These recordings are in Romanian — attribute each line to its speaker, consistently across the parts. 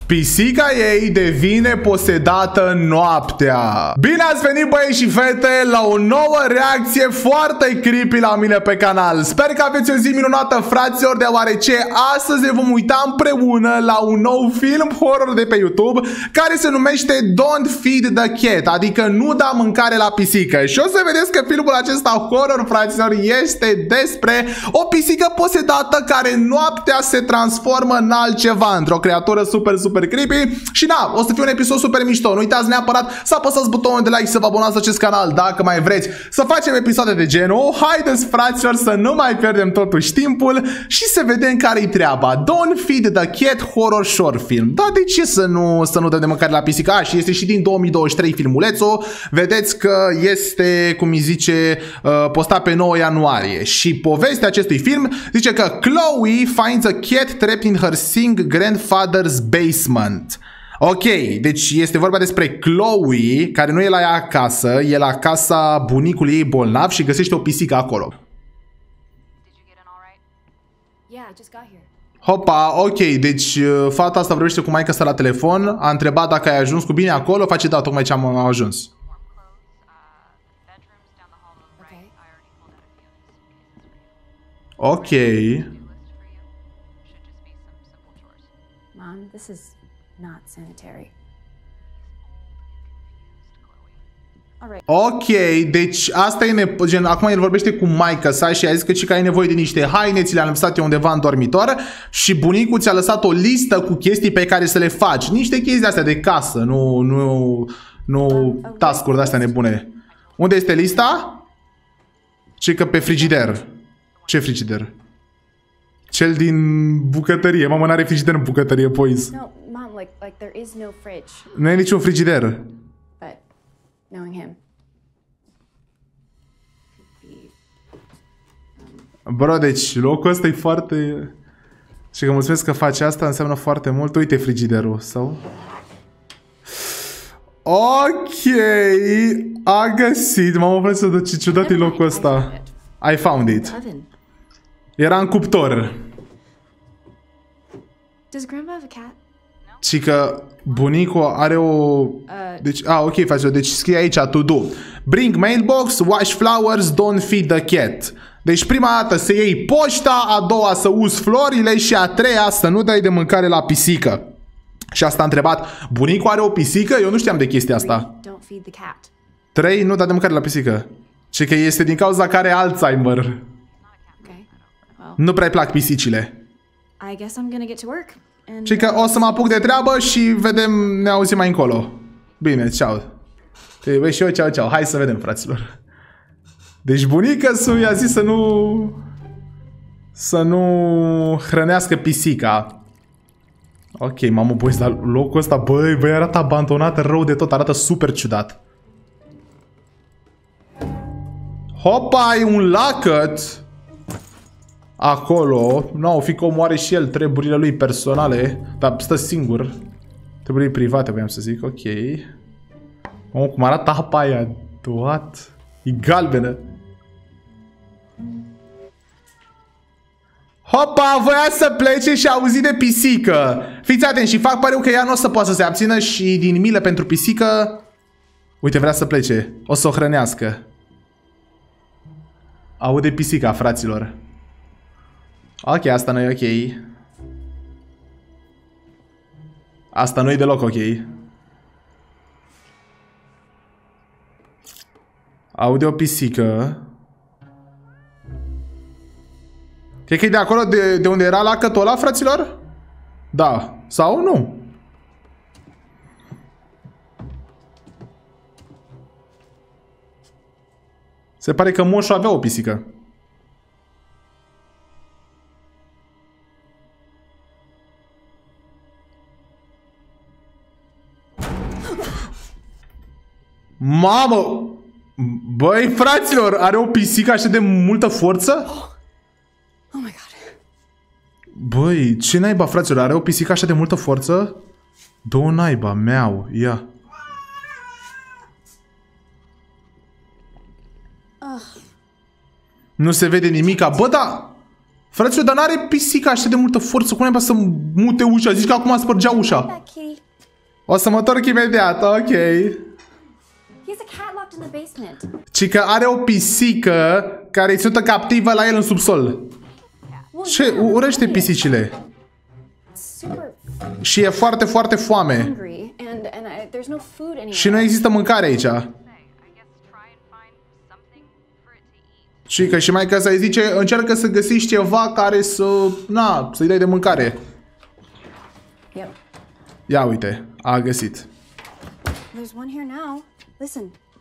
Speaker 1: Pisica ei devine posedată noaptea. Bine ați venit, băieți și fete, la o nouă reacție foarte creepy la mine pe canal. Sper că aveți o zi minunată, fraților, deoarece astăzi ne vom uita împreună la un nou film horror de pe YouTube care se numește Don't Feed the Cat, adică nu da mâncare la pisică. Și o să vedeți că filmul acesta horror, fraților, este despre o pisică posedată care noaptea se transformă în altceva, într-o creatură super creepy. Și na, o să fie un episod super mișto. Nu uitați neapărat să apăsați butonul de like, să vă abonați la acest canal dacă mai vreți să facem episoade de genul. Haideți, fraților, să nu mai pierdem totuși timpul și să vedem care-i treaba. Don't Feed the Cat horror short film. Da, de ce să nu dăm de mâncare la pisica? Și este și din 2023 filmulețul. Vedeți că este, cum îi zice, postat pe 9 ianuarie. Și povestea acestui film zice că Chloe finds a cat trapped in her sick grandfather's basement. Ok, deci este vorba despre Chloe, care nu e la ea acasă, e la casa bunicului ei bolnav și găsește o pisică acolo. Hopa, ok, deci fata asta vorbește cu maică sa la telefon, a întrebat dacă ai ajuns cu bine acolo, face da, tocmai ce am ajuns. Ok.
Speaker 2: Mom, this is not sanitary.
Speaker 1: Ok, deci asta e gen, acum el vorbește cu maică sa și a zis că și că ai nevoie de niște haine, ți le-am lăsat eu undeva în dormitor și bunicul ți-a lăsat o listă cu chestii pe care să le faci. Niște chestii de astea de casă, nu task-uri de astea nebune. Unde este lista? Ce că pe frigider. Ce frigider? Cel din bucătărie. Mamă, n-are frigider în bucătărie, boys.
Speaker 2: No, Mom, like there is no fridge.
Speaker 1: Nu e niciun frigider.
Speaker 2: But knowing him.
Speaker 1: Bro, deci locul ăsta e foarte... Și că mulțumesc că faci asta, înseamnă foarte mult. Uite frigiderul, sau? Ok, a găsit. Mamă, vreau să ce ciudat e locul ăsta. I found it. Era în cuptor.
Speaker 2: Does Grandma have a cat?
Speaker 1: Și că bunicul are o... Deci, ok, faci-o. Deci scrie aici, to do. Bring mailbox, wash flowers, don't feed the cat. Deci prima dată să iei poșta, a doua să uzi florile și a treia să nu dai de mâncare la pisică. Și asta a întrebat, bunicul are o pisică? Eu nu știam de chestia asta. 3, nu da de mâncare la pisică. Și că este din cauza care are Alzheimer. Nu prea-i plac pisicile. Și că o să mă apuc de treabă și vedem, ne auzim mai încolo. Bine, ceau. Băi, și eu, ceau. Hai să vedem, fraților. Deci bunica i-a zis să nu hrănească pisica. Ok, mamă, boys, dar locul ăsta, băi, arată abandonat rău de tot, arată super ciudat. Hopa, e un lacăt acolo. Nu, fi că omoare și el treburile lui personale, dar stă singur. Treburile private, voiam să zic, ok. Mamă, cum arată apa aia, what? E galbenă. Hopa, voia să plece și a auzit de pisică. Fiți atenți și fac pariu că ea nu o să poată să se abțină și din milă pentru pisică... Uite, vrea să plece. O să o hrănească. Aude pisica, fraților. Ok, asta nu e ok. Asta nu e deloc ok. Aude o pisică. Cred că e de acolo de unde era lacătul ăla, fraților? Da. Sau nu? Se pare că moșu avea o pisică. Mamă! Băi, fraților, are o pisică așa de multă forță?
Speaker 2: Oh my god.
Speaker 1: Băi, ce naiba, fraților? Are o pisică așa de multă forță? Două naiba, meau, ia. Nu se vede nimica. Bă, da! Fraților, dar n-are pisica așa de multă forță. Cum ai să mute ușa? Zici că acum spărgea ușa.
Speaker 2: Back, kitty.
Speaker 1: O să mă întorc imediat, ok.
Speaker 2: He has a cat locked in the basement.
Speaker 1: Ci că are o pisică care îi ținută captivă la el în subsol. Ce? Urăște pisicile.
Speaker 2: Super
Speaker 1: Și e foarte, foarte foame.
Speaker 2: hungry, and there's no food anywhere.
Speaker 1: Și nu există mâncare aici. Și că și maica sa îi zice, încearcă să găsești ceva care să, na, să-i dai de mâncare.
Speaker 2: Yep.
Speaker 1: Ia uite, a găsit.
Speaker 2: There's one here now. Listen.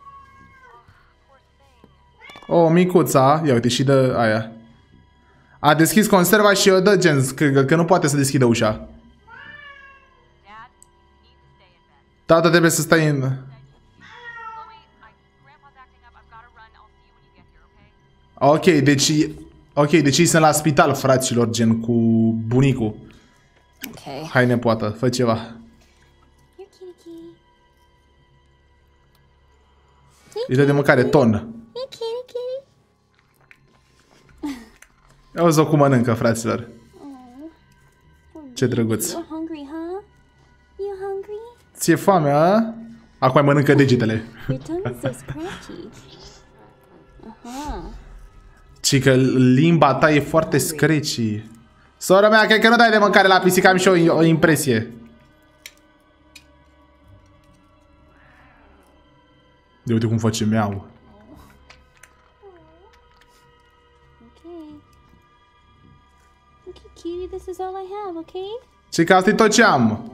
Speaker 1: O, micuța, ia uite și dă aia. A deschis conserva și o dă gen, că nu poate să deschidă ușa. Tata trebuie să stai în... Ok, deci sunt la spital, fraților, gen cu bunicul.
Speaker 2: Okay.
Speaker 1: Hai, nepoată, fă ceva.
Speaker 2: Here, kitty, kitty.
Speaker 1: Îi dă de mâncare, ton.
Speaker 2: Here, kitty, kitty.
Speaker 1: Auzi-o cum mănâncă, fraților. Ce drăguț.
Speaker 2: You're hungry, huh? You hungry?
Speaker 1: Ți-e foame, a? Acum mai mănâncă degetele.
Speaker 2: Your tongue is so scratchy.
Speaker 1: Ci că limba ta e foarte scratchy. Sora mea, cred că nu dai de mâncare la pisică, am și o impresie. De uite cum face meau.
Speaker 2: Okay. Okay, kitty, this is all I have, okay?
Speaker 1: Ci că asta e tot ce am.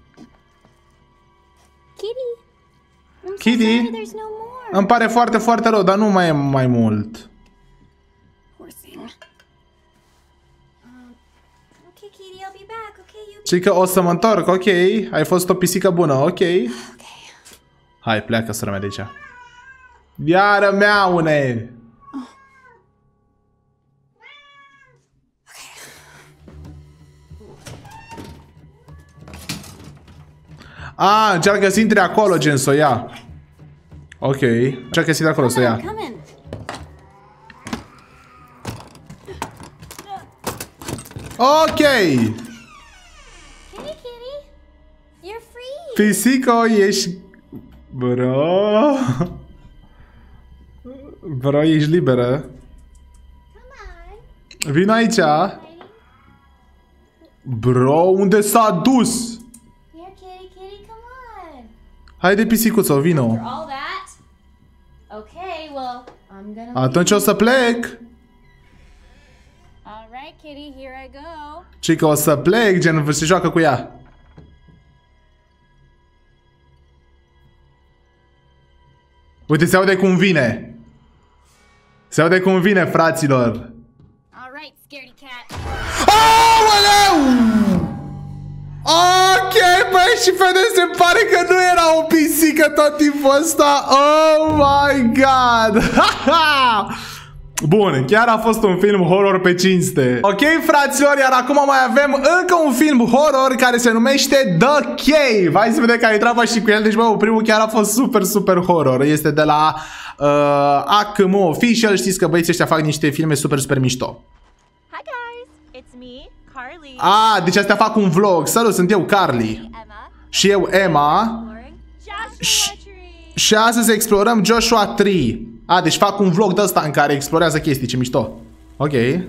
Speaker 2: Kitty. I'm so
Speaker 1: Kitty.
Speaker 2: sorry, there's no more.
Speaker 1: Îmi pare foarte, foarte rău, dar nu mai e mai mult.
Speaker 2: Poor thing. Okay, kitty, I'll be back, okay? You.
Speaker 1: Ci că o să mă întorc, ok. Ai fost o pisică bună, ok.
Speaker 2: Okay.
Speaker 1: Hai, pleacă, sora mea, de aici. Iară meaune! A, încearcă să intre acolo, gen, să o ia. Ok, încearcă să intre acolo, să o ia.
Speaker 2: Come in.
Speaker 1: Ok!
Speaker 2: Kitty, kitty. You're free.
Speaker 1: Pisico, ești... Bro... Bro, ești liberă.
Speaker 2: Come on.
Speaker 1: Vino aici. Bro, unde s-a dus?
Speaker 2: Here, kitty, kitty, come on.
Speaker 1: Haide, pisicuțo, vino.
Speaker 2: All that? Okay, well, I'm gonna.
Speaker 1: Atunci o să plec.
Speaker 2: All right, kitty, here I go.
Speaker 1: Ci că o să plec, gen, se joacă cu ea. Uite, se aude cum vine. Se aude cum vine, fraților.
Speaker 2: All right, scaredy cat.
Speaker 1: Aoleu! Ok, băi și fete, se pare că nu era o pisică tot timpul ăsta. Oh my god! Bun, chiar a fost un film horror pe cinste. Ok, fraților, iar acum mai avem încă un film horror care se numește The Cave. Hai să vedem care e treaba și cu el. Deci, bă, primul chiar a fost super, super horror. Este de la ACM Official. Știți că băieții ăștia fac niște filme super, super mișto.
Speaker 3: Hi guys, it's me, Carly.
Speaker 1: Ah, deci astea fac un vlog. Salut, sunt eu, Carly.
Speaker 3: Emma.
Speaker 1: Și eu, Emma.
Speaker 3: Exploring Joshua Tree.
Speaker 1: Și astăzi explorăm Joshua Tree. A, deci fac un vlog de ăsta în care explorează chestii, ce mișto. Ok.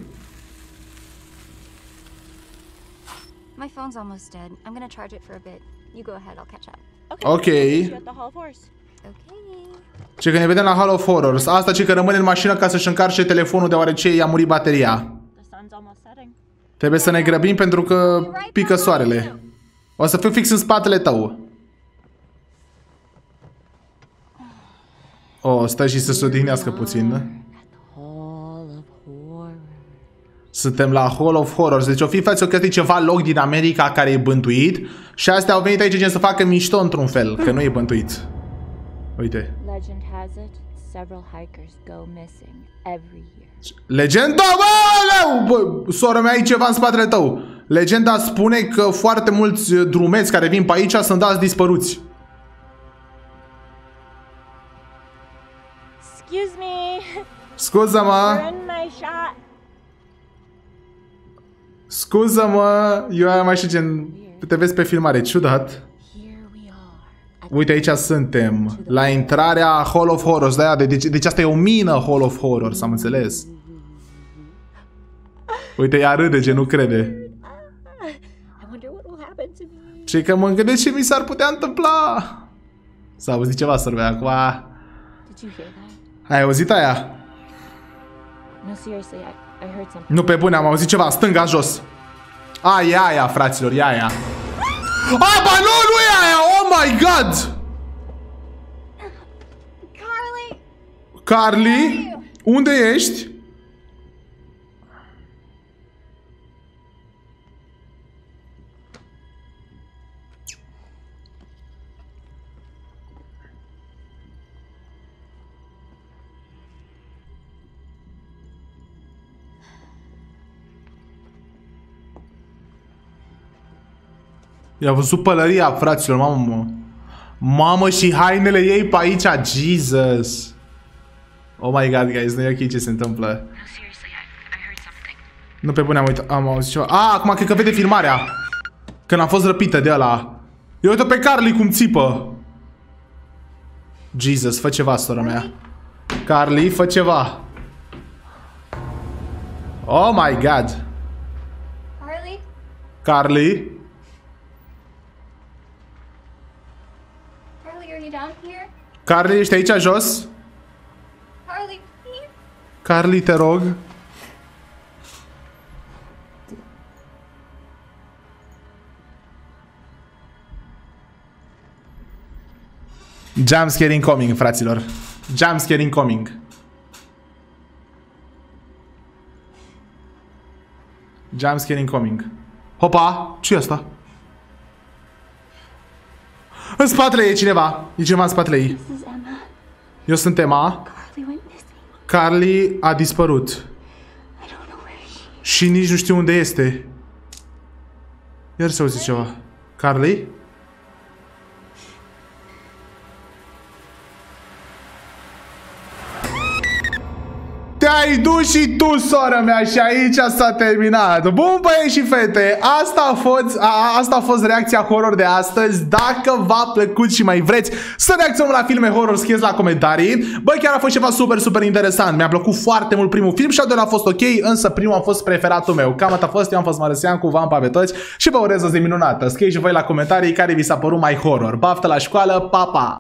Speaker 2: My phone's almost dead. I'm gonna charge it for a bit. You go ahead, I'll catch up.
Speaker 1: Ok.
Speaker 3: You at the Hall of Horse.
Speaker 2: Okay.
Speaker 1: Ce că ne vedem la Hall of Horrors. Asta ce că rămâne în mașină ca să-și încarce telefonul deoarece i-a murit bateria.
Speaker 3: The sun's almost setting.
Speaker 1: Trebuie să ne grăbim pentru că pică soarele. O să fiu fix în spatele tău. O, stai și să se odihnească puțin.
Speaker 3: Hall of Horror.
Speaker 1: Suntem la Hall of Horrors. Deci o fi față că e ceva loc din America care e bântuit. Și astea au venit aici gen să facă mișto într-un fel, că nu e bântuit. Uite.
Speaker 3: Legend has it, several hikers go missing every year.
Speaker 1: Legenda, bă, sora mea, ai ceva în spatele tău. Legenda spune că foarte mulți drumeți care vin pe aici sunt dați dispăruți.
Speaker 3: Excuse me.
Speaker 1: Scuză-mă.
Speaker 3: You're in my shot.
Speaker 1: Scuză-mă, eu mai știu gen... Te vezi pe filmare, ciudat. Uite, aici suntem, la intrarea Hall of Horrors. Deci asta e o mină Hall of Horrors, am înțeles. Uite, ea râde, ce nu crede. Ce că mă gândesc ce mi s-ar putea întâmpla. S-a auzit ceva, sorbea, acum... Ai auzit aia? Nu, pe bune, am auzit ceva, stânga jos. E aia, fraților, e aia. Ba nu e aia, oh my god! Carly, unde ești? I-a văzut pălăria, fraților, mamă. Mamă, și hainele ei pe aici, Jesus. Oh my god, guys, nu e ok ce se întâmplă. Nu, pe bune, am auzit ceva. Acum cred că vede filmarea. Când a fost răpită de ăla. Eu uite pe Carly cum țipă. Jesus, fă ceva, sora mea. Carly, fă ceva. Oh my god. Carly? Carly, ești aici jos? Carly, te rog. Jumpscare incoming, fraților. Jumpscare incoming. Jumpscare incoming. Hopa, ce-i asta? În spatele e cineva. E cineva în spatele ei. Eu sunt Emma. Carly a dispărut. Și nici nu știu unde este. Iar se auzi ceva. Carly? Te-ai dus și tu, sora mea, și aici s-a terminat. Bun, băieți și fete, asta a fost reacția horror de astăzi. Dacă v-a plăcut și mai vreți să reacționăm la filme horror, scrieți la comentarii. Băi, chiar a fost ceva super interesant. Mi-a plăcut foarte mult primul film și al doilea a fost ok, însă primul a fost preferatul meu. Cam atât a fost, eu am fost Marăseancu, v-am pa pe toți și vă urez o zi minunată. Scrieți și voi la comentarii care vi s-a părut mai horror. Baftă la școală, pa, pa!